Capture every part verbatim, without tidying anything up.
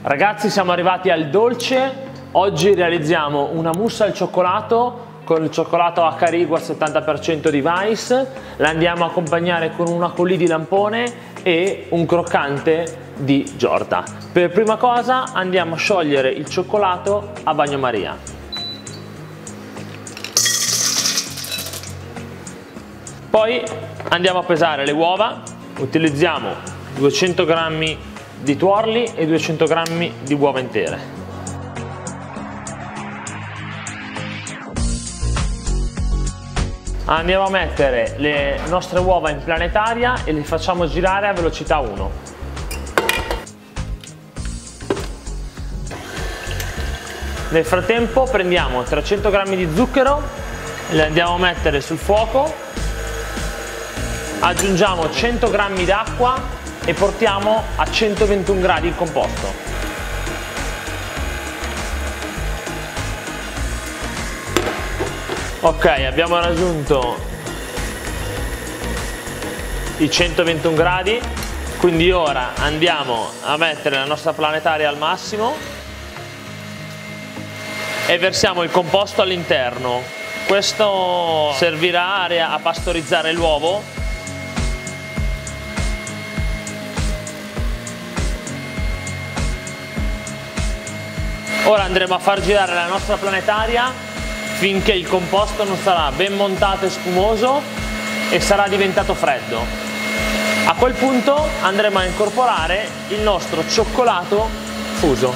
Ragazzi, siamo arrivati al dolce. Oggi realizziamo una mousse al cioccolato con il cioccolato Acarigo al settanta per cento di Weiss. La andiamo a accompagnare con una coulis di lampone e un croccante di Giorda. Per prima cosa andiamo a sciogliere il cioccolato a bagnomaria. Poi andiamo a pesare le uova. Utilizziamo duecento grammi di tuorli e duecento grammi di uova intere. Andiamo a mettere le nostre uova in planetaria e le facciamo girare a velocità uno. Nel frattempo prendiamo trecento grammi di zucchero, le andiamo a mettere sul fuoco, aggiungiamo cento grammi d'acqua e portiamo a centoventuno gradi il composto. Ok, abbiamo raggiunto i centoventuno gradi, quindi ora andiamo a mettere la nostra planetaria al massimo e versiamo il composto all'interno. Questo servirà a pastorizzare l'uovo. Ora andremo a far girare la nostra planetaria finché il composto non sarà ben montato e spumoso e sarà diventato freddo. A quel punto andremo a incorporare il nostro cioccolato fuso.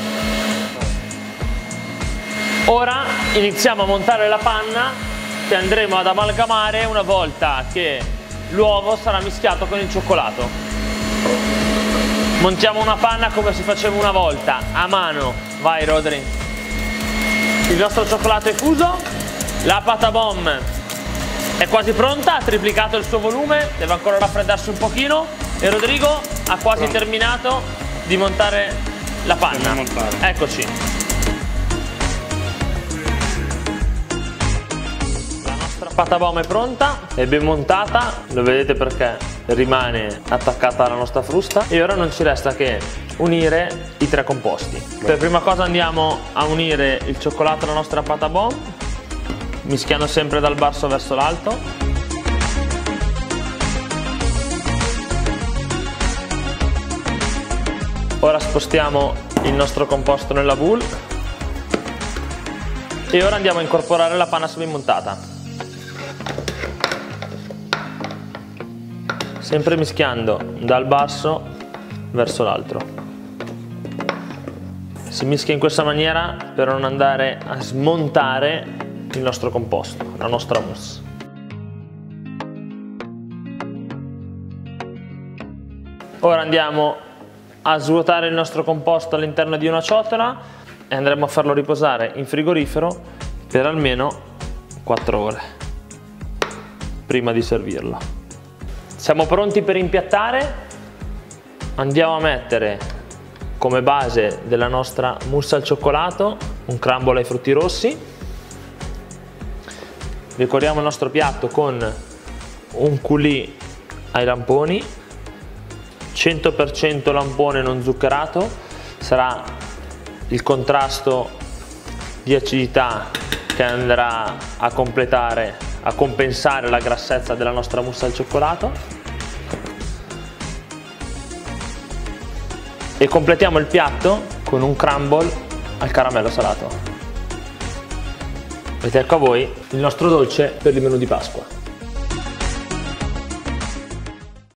Ora iniziamo a montare la panna che andremo ad amalgamare una volta che l'uovo sarà mischiato con il cioccolato. Montiamo una panna come si faceva una volta, a mano. Vai Rodri. Il nostro cioccolato è fuso, la pata bomb è quasi pronta, ha triplicato il suo volume, deve ancora raffreddarsi un pochino e Rodrigo ha quasi Pronto. terminato di montare la panna. Eccoci. La nostra pata bomb è pronta, è ben montata, lo vedete perché rimane attaccata alla nostra frusta e ora non ci resta che unire i tre composti. Per prima cosa andiamo a unire il cioccolato alla nostra pata bomb, mischiando sempre dal basso verso l'alto. Ora spostiamo il nostro composto nella boule e ora andiamo a incorporare la panna semimontata, sempre mischiando dal basso verso l'alto. Si mischia in questa maniera per non andare a smontare il nostro composto, la nostra mousse. Ora andiamo a svuotare il nostro composto all'interno di una ciotola e andremo a farlo riposare in frigorifero per almeno quattro ore prima di servirlo. Siamo pronti per impiattare. Andiamo a mettere come base della nostra mousse al cioccolato un crumble ai frutti rossi. Decoriamo il nostro piatto con un coulis ai lamponi, cento per cento lampone non zuccherato, sarà il contrasto di acidità che andrà a completare, a compensare la grassezza della nostra mousse al cioccolato. E completiamo il piatto con un crumble al caramello salato. Ed ecco a voi il nostro dolce per il menù di Pasqua.